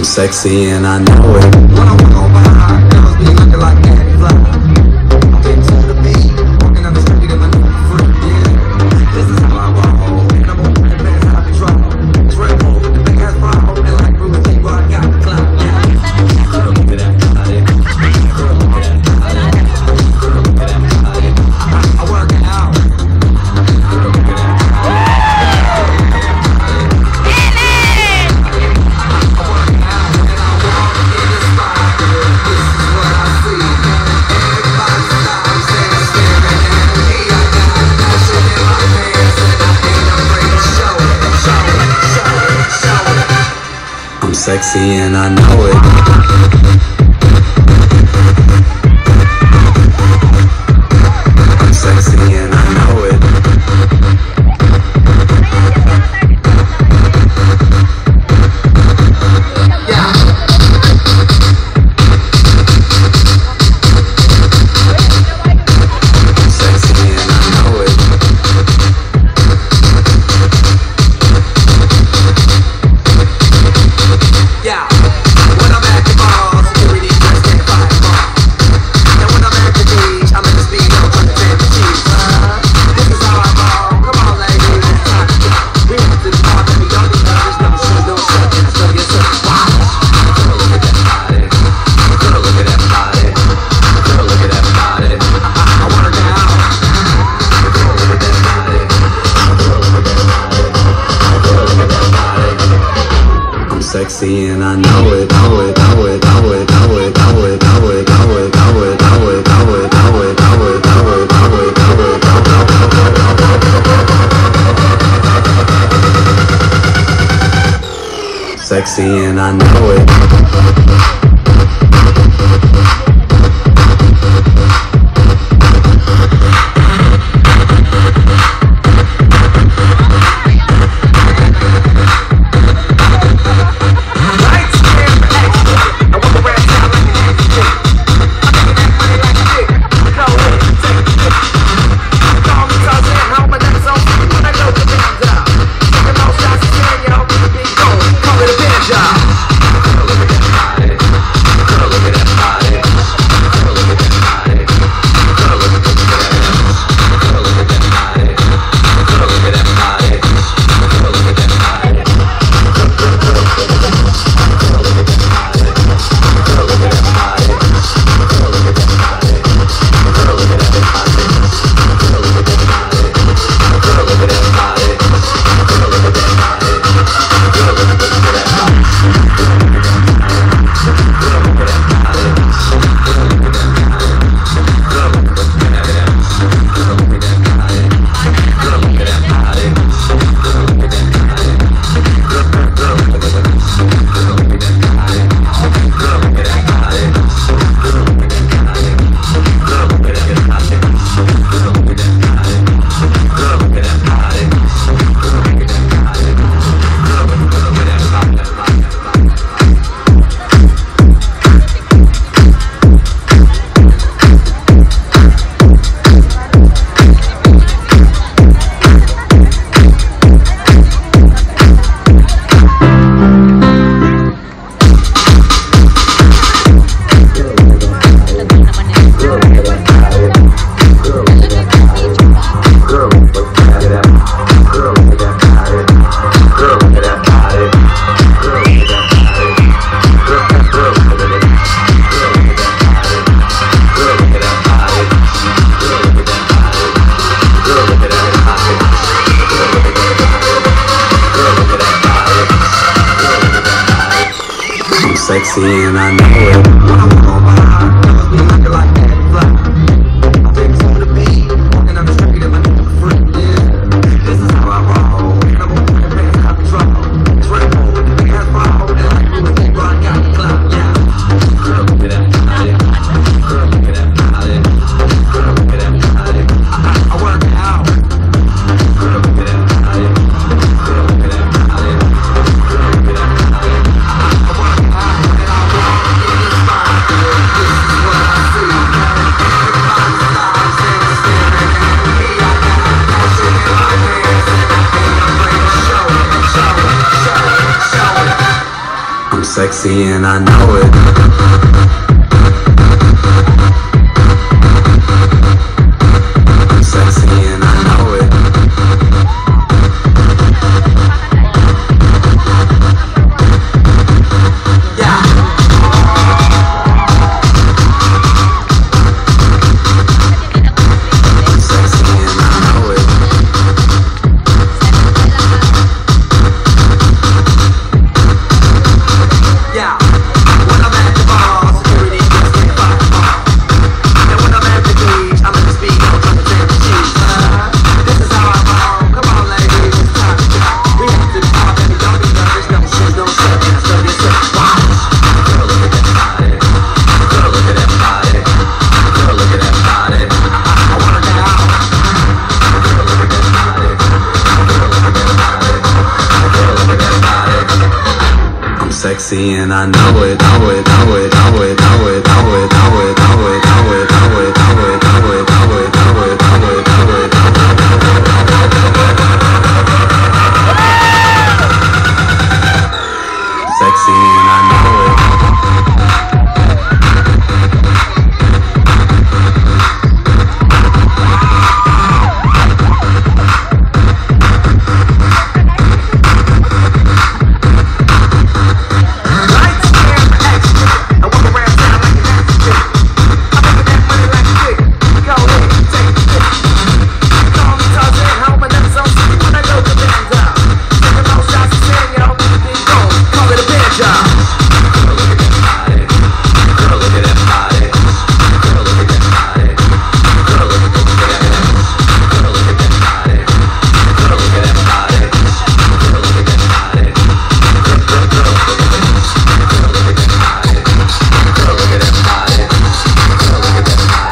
sexy and I know it. When I walk on behind, girls be looking like candy fly. I'm getting to the beat, walking down the street and I know I'm free, yeah. This is how I roll, and I'm moving the bands out of control. It's Red Bull with the big ass bra, and like Bruce Lee, but I got the clout, yeah. Girl, look at that body. Girl, look at that body. Girl, look at that body. I work it out. Girl, look at that body. I'm sexy and I know it. I'm sexy and I know it. Yeah. I'm sexy and I know it. Yeah, when I'm at the mall, security just can't find them all. And when I'm at the beach, I'm in the speed, I'm trying to jam the cheese. This is how I roll, come on ladies, it's time to go. We hit the bar, baby, don't be nervous, never should do something, so you're so wild. Girl, look at that body. Girl, look at that body. Girl, look at that body. I wanna get out. Girl, look at that body. Girl, look at that body. Girl, look at that body. I'm sexy and I know it, know it, know it, know it, know it, know it, know it, know it, know it, know it, know it, know it, know it, know it, know it, know it, know it. Sexy and I know it. Lights, camera, action. I walk around town like an action. I'm making that money like a dick. Go ahead, take a dick. Call me Tarzan, how my neck's on when I go to the down. Taking all shots of sand, yo. Big gold, call it a band job. Girl, look at that body. Girl, look at that body. Girl, look at that body. Girl, look at that body. Girl, look at that body. Girl, look at that body. Girl, look at that body. Sexy and I know it. When I walk on behind, girls be looking like candy fly. I'm getting to the beat, walking down the street and I know I'm free, yeah. This is how I roll, and I'm moving the bands out of control. It's Red Bull with the big ass bra, and like Bruce Lee, but I got the clout, yeah. Girl, look at that body. Girl, look at that body. Girl, look at that body. I work it out. Girl, look at that body. Girl, look at that body. Girl, look at that body. I work it out, and I walk in this spot. I'm sexy and I know it. I'm sexy and I know it. Yeah. I'm sexy and I know it. Yeah. When I'm at the bar, security just can't find the bar. And when I'm at the beach, I'm at the speed, I'm trying to take the cheese. This is how I roll. Come on, ladies, it's time to go. We have to talk, baby, don't be nervous. No shit, no shit. Now, so this is watch. Girl, look at that body. Girl, look at that body. Girl, look at that body. I wanna get out. Girl, look at that body. Girl, look at that body. Girl, look at that body. I'm sexy and I know it, know it, know it, know it, know it, know it, know it, know it, know it, know it, know it, know it, know it, know it, know it, know it. Sexy and I know it.